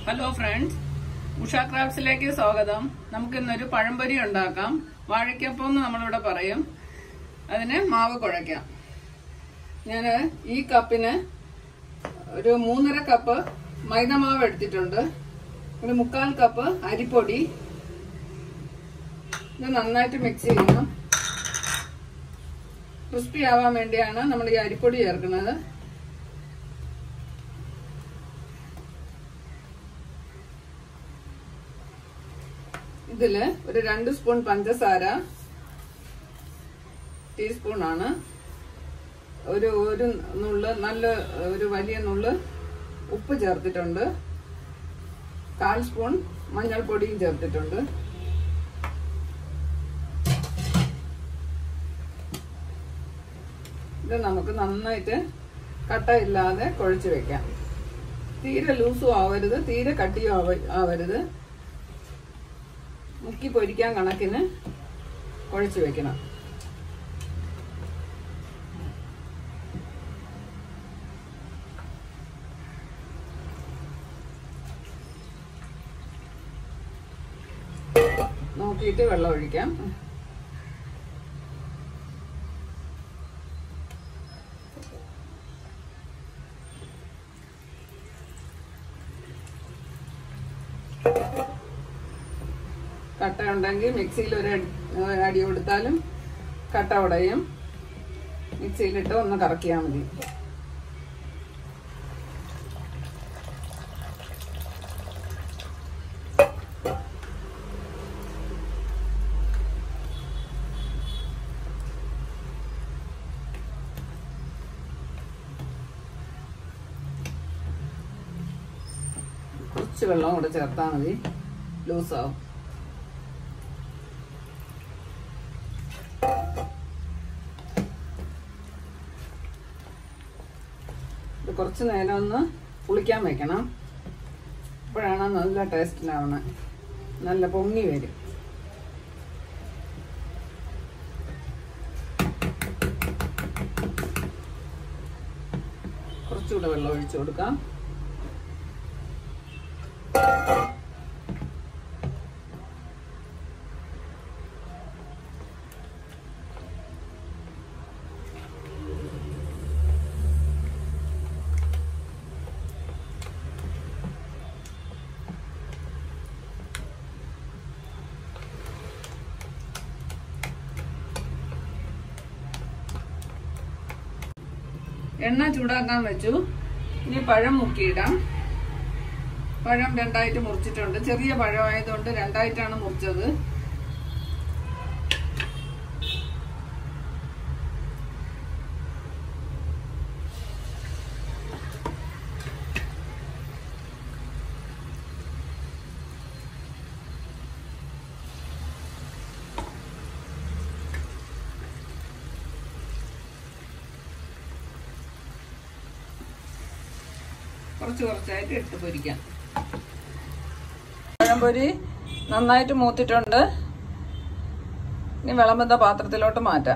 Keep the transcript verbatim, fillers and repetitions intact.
Hello friends, Usha ക്രാഫ്റ്റ്സിലേക്ക് സ്വാഗതം. നമുക്ക് ഇന്നൊരു പഴംപൊരി ഉണ്ടാക്കാം. വാഴയ്ക്കപ്പം എന്ന് നമ്മളിവിടെ പറയും. അതിന് മാവ് കുഴയ്ക്കാം. ഞാൻ ഈ കപ്പിന് ഒരു മൂന്നര കപ്പ് മൈദമാവ് എടുത്തിട്ടുണ്ട്. ഒരു മുക്കാൽ കപ്പ് അരിപ്പൊടി. ഇത് നന്നായിട്ട് മിക്സ് ചെയ്യണം. ക്രിസ്പി ആവാൻ വേണ്ടിയാണ് നമ്മൾ ഈ അരിപ്പൊടി ചേർക്കുന്നത്. ഇതില് ഒരു രണ്ട് സ്പൂൺ പഞ്ചസാര, ടീസ്പൂൺ ആണ്. ഒരു ഒരു നുള്ള് നല്ല ഒരു വലിയ നുള്ള് ഉപ്പ് ചേർത്തിട്ടുണ്ട്. കാൽ സ്പൂൺ മഞ്ഞൾപ്പൊടിയും ചേർത്തിട്ടുണ്ട്. ഇത് നമുക്ക് നന്നായിട്ട് കട്ടയില്ലാതെ കുഴച്ച് വെക്കാം. തീരെ ലൂസും ആവരുത്, തീരെ കട്ടിയും ആവരുത്. മുക്കി പൊരിക്കാൻ കണക്കിന് കുഴച്ച് വെക്കണം. നോക്കിയിട്ട് വെള്ളം ഒഴിക്കാം. കട്ട ഉണ്ടെങ്കിൽ മിക്സിയിൽ ഒരു അടി കൊടുത്താലും കട്ട ഉടയും. മിക്സിയിലിട്ട് ഒന്ന് കറക്കിയാൽ മതി. കുറച്ച് വെള്ളം കൂടെ ചേർത്താൽ മതി, ലൂസാവും. ഇത് കുറച്ച് നേരം ഒന്ന് പുളിക്കാൻ വെക്കണം. അപ്പോഴാണ് നല്ല ടേസ്റ്റിലാവണത്. നല്ല പൊങ്ങി വരും. കുറച്ചുകൂടെ വെള്ളം ഒഴിച്ചു കൊടുക്കാം. എണ്ണ ചൂടാക്കാൻ വെച്ചു. ഇനി പഴം മുക്കിയിടാം. പഴം രണ്ടായിട്ട് മുറിച്ചിട്ടുണ്ട്. ചെറിയ പഴമായതുകൊണ്ട് രണ്ടായിട്ടാണ് മുറിച്ചത്. കുറച്ച് കുറച്ചായിട്ട് എടുത്ത് പൊരിക്കാം. പഴംപൊരി നന്നായിട്ട് മൂത്തിട്ടുണ്ട്. ഇനി വിളമ്പുന്ന പാത്രത്തിലോട്ട് മാറ്റാം.